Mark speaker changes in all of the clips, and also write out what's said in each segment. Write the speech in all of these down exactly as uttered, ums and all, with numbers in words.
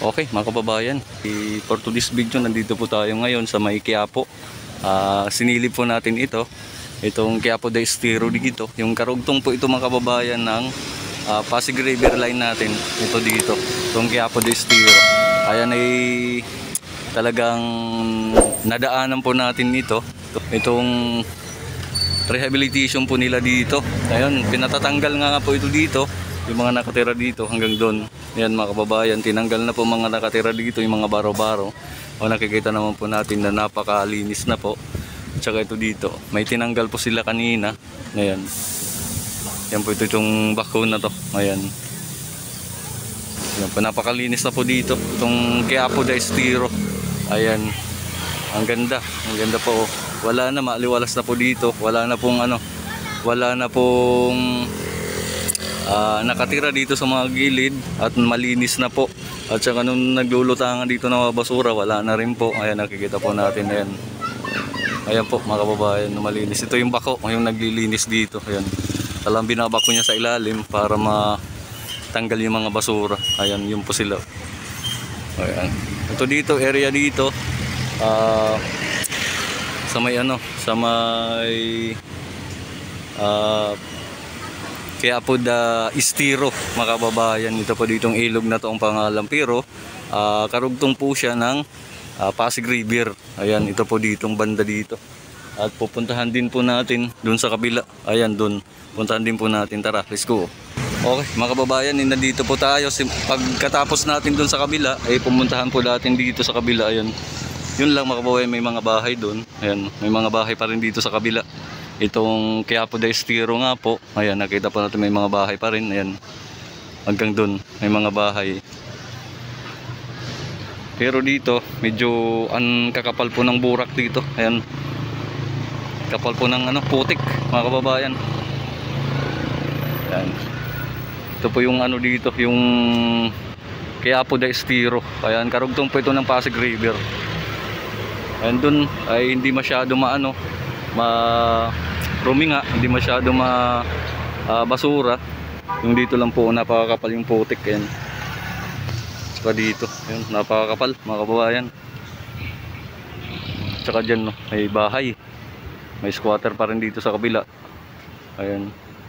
Speaker 1: Okay mga kababayan, for today's video nandito po tayo ngayon sa may Quiapo. uh, Sinilip po natin ito, itong Quiapo de Estero dito. Yung karugtong po ito mga kababayan ng uh, Pasig River line natin. Ito dito, itong Quiapo de Estero. Ayan ay talagang nadaanan po natin ito. Itong rehabilitation po nila dito. Ayun, pinatatanggal nga, nga po ito dito, yung mga nakatira dito hanggang doon. Yan mga kababayan, tinanggal na po mga nakatira dito, yung mga baro-baro. O nakikita naman po natin na napakalinis na po. Tsaka ito dito, may tinanggal po sila kanina. Ayan. Yan po ito itong bako na to. Ayan. Yan po, napakalinis na po dito. Itong Quiapo de Estero. Ayan. Ang ganda. Ang ganda po. Wala na, maaliwalas na po dito. Wala na pong ano, wala na pong Uh, nakatira dito sa mga gilid at malinis na po. At saka nung naglulutangan dito ng mga basura, wala na rin po. Ayan, nakikita po natin. Ayan, ayan po mga kababayan, malinis. Ito yung bako, yung naglilinis dito. Ayan, talang binabako niya sa ilalim para matanggal yung mga basura. Ayan, yun po sila. Ayan, ito dito, area dito, uh, sa may ano, sa may uh, Quiapo de Estero mga kababayan. Ito po ditong ilog na to ang pangalan, pero uh, karugtong po siya ng uh, Pasig River. Ayan, ito po ditong banda dito. At pupuntahan din po natin dun sa kabila. Ayan, dun puntahan din po natin. Tara, let's go. Okay mga kababayan, nandito po tayo. Pagkatapos natin dun sa kabila ay pumuntahan po natin dito sa kabila. Ayan, yun lang mga kababayan, may mga bahay dun. Ayan, may mga bahay pa rin dito sa kabila. Itong Quiapo de Estero nga po. Ayan, nakita po natin may mga bahay pa rin. Ayan, hanggang dun may mga bahay. Pero dito medyo ang kakapal po ng burak dito. Ayan, kapal po ng ano, putik mga kababayan. Ayan, ito po yung ano dito, yung Quiapo de Estero. Ayan, karugtong po ito ng Pasig River. Ayan, dun ay hindi masyado maano, ma rumi nga, hindi masyado ma uh, basura. Yung dito lang po napakakapal yung putik. Yan, saka dito yun, napakakapal mga kababayan. Tsaka dyan no, may bahay, may squatter pa rin dito sa kabila. Ayan,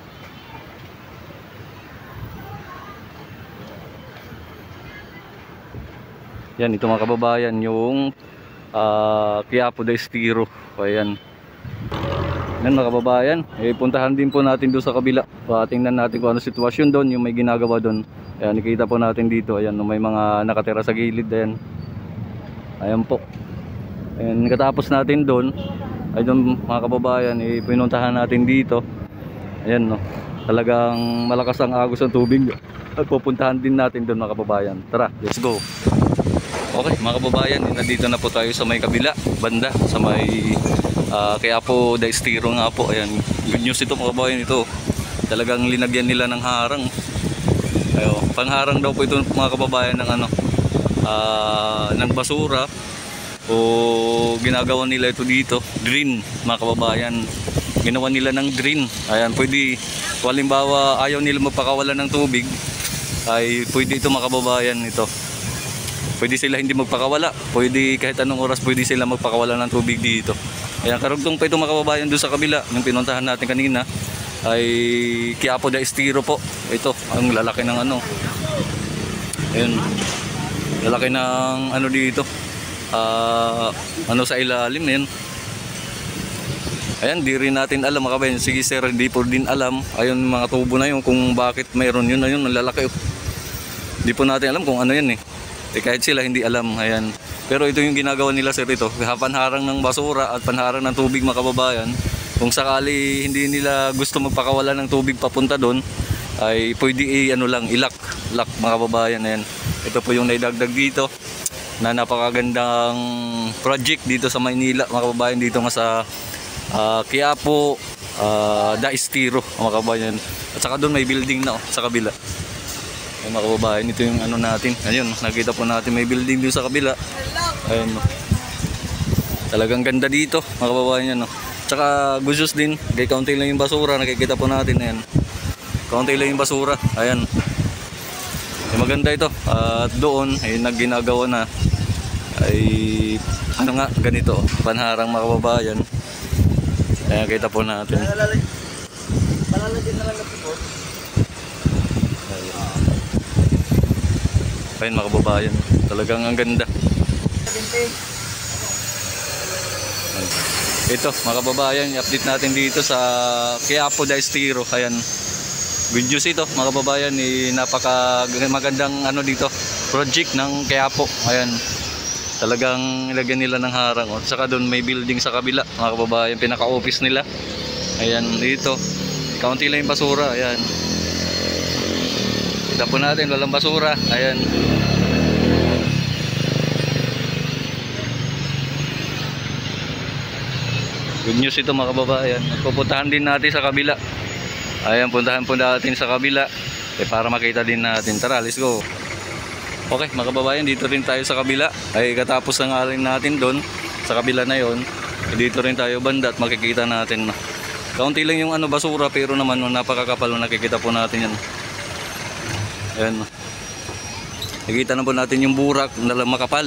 Speaker 1: yan ito mga kababayan, yung uh, Quiapo de Estero. Ayan, yan mga kababayan, eh, puntahan din po natin doon sa kabila. So, tingnan natin kung ano sitwasyon doon, yung may ginagawa doon. Ayan, nakita po natin dito. Ayan, may mga nakatira sa gilid. Ayan, ayan po. Ayan, katapos natin doon, ay doon mga kababayan, eh, pinuntahan natin dito. Ayan no, talagang malakas ang agos ng tubig. At pupuntahan din natin doon mga kababayan. Tara, let's go. Okay mga kababayan, nandito na po tayo sa may kabila banda, sa may uh, Quiapo de Estero nga po. Ayan, good news ito mga kababayan. Ito talagang linagyan nila ng harang. Ayo, pangharang daw po ito mga kababayan ng ano, uh, ng basura. O ginagawa nila ito dito, drain mga kababayan. Ginawa nila ng drain. Ayan, pwede, kung halimbawa ayaw nila magpakawalan ng tubig, ay pwede ito mga kababayan. Ito, pwede sila hindi magpakawala. Pwede kahit anong oras pwede sila magpakawala ng tubig dito. Ayan, karugtong pa ito mga kababayan doon sa kabila. Yung pinuntahan natin kanina ay Quiapo de Estero po. Ito, ang lalaki ng ano. Ayun, lalaki ng ano dito. Uh, ano sa ilalim na yun. Ayan, di rin natin alam mga kababayan. Sige sir, hindi po din alam. Ayun mga tubo na yun kung bakit mayroon yun. Ayun, ang lalaki. Hindi po natin alam kung ano yan eh. Eh, kahit sila hindi alam. Ayan, pero ito yung ginagawa nila sir, ito panharang ng basura at panharang ng tubig mga kababayan. Kung sakali hindi nila gusto magpakawala ng tubig papunta doon, ay pwede i ano lang, ilak lock mga kababayan. Ayan, ito po yung naidagdag dito na napakagandang project dito sa Maynila mga kababayan, dito nga sa uh, Quiapo uh, de Estero mga kababayan. At saka doon may building na oh, sa kabila. Ay mga kababayan, ito yung ano natin. Ayun, nakita po natin may building dito sa kabila. Ayun, talagang ganda dito mga kababayan yan, no? Tsaka gusos din, kay kaunti lang yung basura, nakikita po natin. Ayan, kaunti lang yung basura. Ayan, Eh, maganda ito. At doon ay nagginagawa na ay ano nga ganito, panharang mga kababayan. Ayan, kita po natin.
Speaker 2: Palalagyan na lang na po.
Speaker 1: Ayun mga kababayan, talagang ang ganda. Ito mga kababayan, i-update natin dito sa Quiapo de Estero. Ayan, good news ito mga kababayan, eh, napaka magandang ano dito, project ng Quiapo. Ayan, talagang ilagyan nila ng harang. At saka doon may building sa kabila mga kababayan, pinaka-office nila. Ayan, dito kaunti lang yung basura. Ayan, kita po natin walang basura. Ayan, good news ito mga kababayan. Pupuntahan din natin sa kabila. Ayan, puntahan po natin sa kabila eh, para makita din natin. Tara, let's go. Okay mga kababayan, dito rin tayo sa kabila. Ay katapos ng alin natin doon sa kabila na yon, eh, dito rin tayo banda at makikita natin na kaunti lang yung ano basura, pero naman no, napakakapal no, nakikita po natin yan. Ayan, nakikita na po natin yung burak na makapal.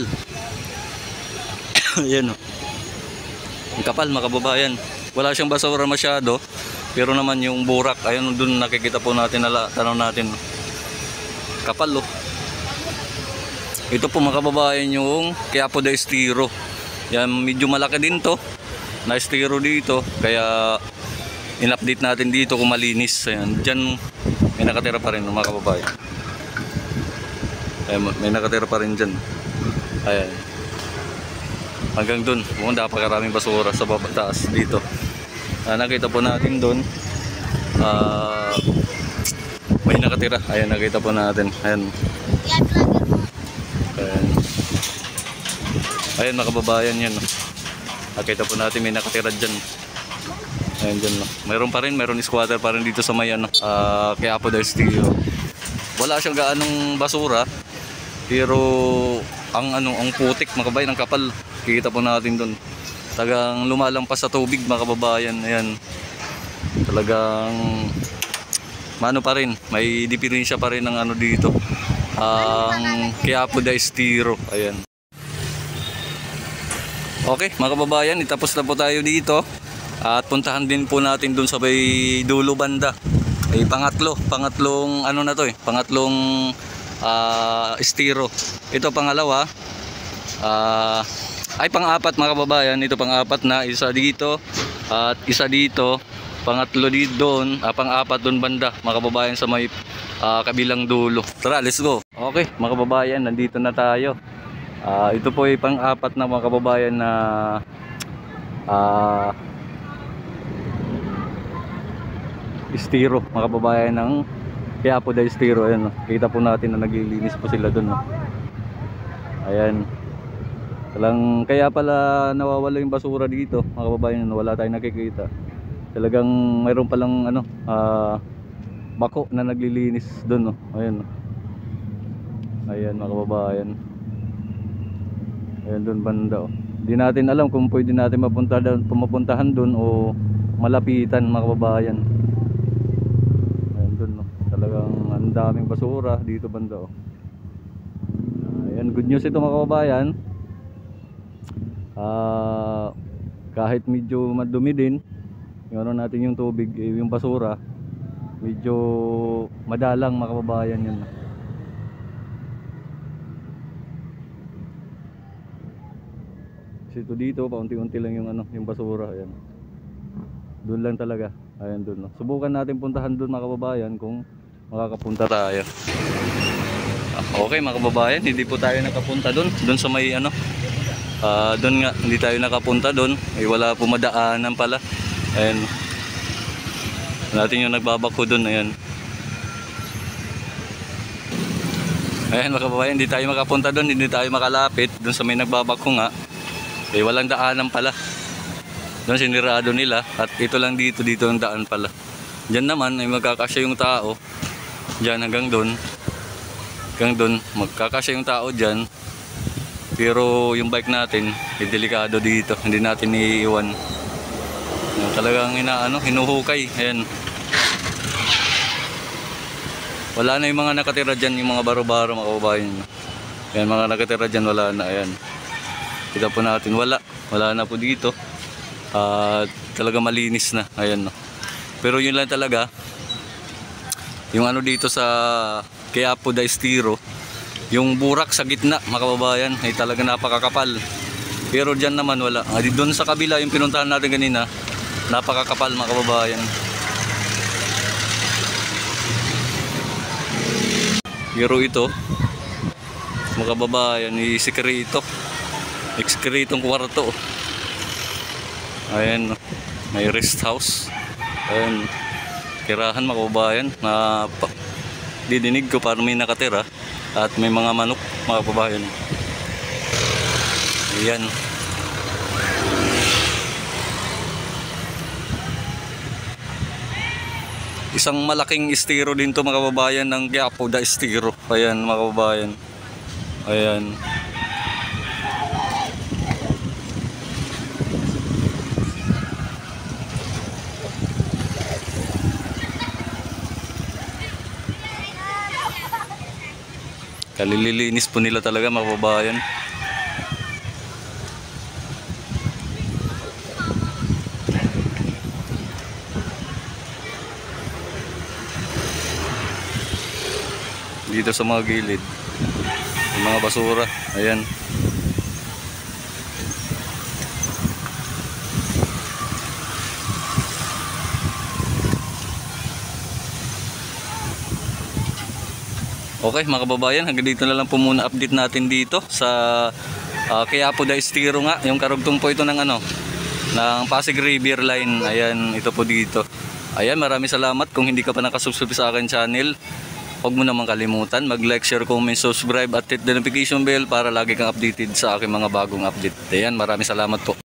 Speaker 1: Ayan, ang kapal mga kababayan. Wala siyang basura masyado, pero naman yung burak, ayun doon nakikita po natin, na tanong natin, kapal oh. Ito po mga kababayan yung Quiapo de Estero. Yan, medyo malaki din to na estero dito, kaya in-update natin dito kung malinis. Ayan, dyan may nakatira pa rin mga kababayan. Ayan, may nakatira pa rin dyan. Ayan, hanggang dun, mukhang napakaraming basura sa baba taas dito. Ah, nakita po natin dun, ah, may nakatira. Ayan, nakita po natin. Ayan. Ayan. Ayan mga kababayan, yan. Nakita po natin may nakatira dyan. Ayan dyan. Mayroon pa rin, mayroon squatter pa rin dito sa may ano, uh, Quiapo de Estero. Wala siyang gaanong basura, pero ang ano, ang putik mga kababayan, ang kapal. Kikita po natin doon. Talagang lumalampas sa tubig mga kababayan. Ayan. Talagang mano pa rin, may diferensya pa rin ng ano dito. Ang Quiapo de Estero. Ayan. Okay mga kababayan, itapos na po tayo dito. At puntahan din po natin doon sa may dulo banda. Ay pangatlo, pangatlong ano na to eh, pangatlong uh, estero. Ito pangalawa. Ah uh, ay pang-apat mga kababayan, ito pang-apat na, isa dito at isa dito, pangatlo dito doon, ah, pang-apat doon banda mga kababayan sa may uh, kabilang dulo. Tara, let's go. Okay mga kababayan, nandito na tayo. Uh, ito po ay pang-apat na mga kababayan na uh, estero mga kababayan ng Quiapo de Estero. Ayan, kita po natin na naglilinis po sila doon. Ayan. Talang, kaya pala nawawala yung basura dito mga kababayan, wala tayong nakikita. Talagang mayroon palang ano, uh, bako na naglilinis doon, no? Ayan, no? Ayan mga kababayan. Ayan doon banda, oh. Di natin alam kung pwede natin mapunta doon, pumapuntahan doon o malapitan mga kababayan. Ayan doon, no? Talagang ang daming basura dito banda, oh. Ayan, good news ito mga kababayan. Uh, kahit medyo madumi din yung ano natin yung tubig, eh, yung basura medyo madalang mga kababayan yan. Kasi ito dito paunti-unti lang yung ano, yung basura. Ayan, doon lang talaga. Ayan doon, no? Subukan natin puntahan doon mga kababayan kung makakapunta tayo. Okay mga kababayan, hindi po tayo nakapunta doon doon sa may ano, Uh, doon nga, hindi tayo nakapunta doon. Ay wala po madaanan pala. Ayan. Natin yung nagbabako doon. Ayan. Ayan mga kababayan, hindi tayo makapunta doon. Hindi tayo makalapit doon sa may nagbabako nga. Ay walang daanan pala. Doon sinirado nila. At ito lang dito, dito ang daan pala. Diyan naman ay magkakasya yung tao. Diyan hanggang doon. Hanggang doon magkakasya yung tao diyan. Pero yung bike natin, eh, delikado dito. Hindi natin iiwan. Talagang inaano, hinuhukay. Ayan. Wala na yung mga nakatira dyan, yung mga baro-baro mga kababayan. Ayan, mga nakatira dyan, wala na. Ayan. Kita po natin, wala. Wala na po dito. At talaga malinis na. Ayan, no. Pero yun lang talaga, yung ano dito sa Quiapo de Estero, yung burak sa gitna mga kababayan ay talaga napakakapal. Pero dyan naman wala. Ah, doon sa kabila yung pinuntahan natin kanina, napakakapal mga kababayan. Pero ito mga kababayan, isikreto. Ekskretong kwarto. Ayan, may rest house. Ayan, tirahan mga kababayan na pa, didinig ko para may nakatira at may mga manok mga kababayan. Ayan. Isang malaking estero din to mga kababayan ng Quiapo de Estero. Ayan mga kababayan. Ayan. Kalililinis po nila talaga mga kababayan. Dito sa mga gilid, yung mga basura, ayan. Okay mga kababayan, hanggang dito na lang po muna update natin dito sa uh, Quiapo de Estero nga, yung karugtong po ito ng ano, ng Pasig River Line. Ayan, ito po dito. Ayan, maraming salamat. Kung hindi ka pa nakasubscribe sa akin channel, huwag mo naman kalimutan mag-like, share, comment, subscribe at hit the notification bell para lagi kang updated sa aking mga bagong update. Ayan, maraming salamat po.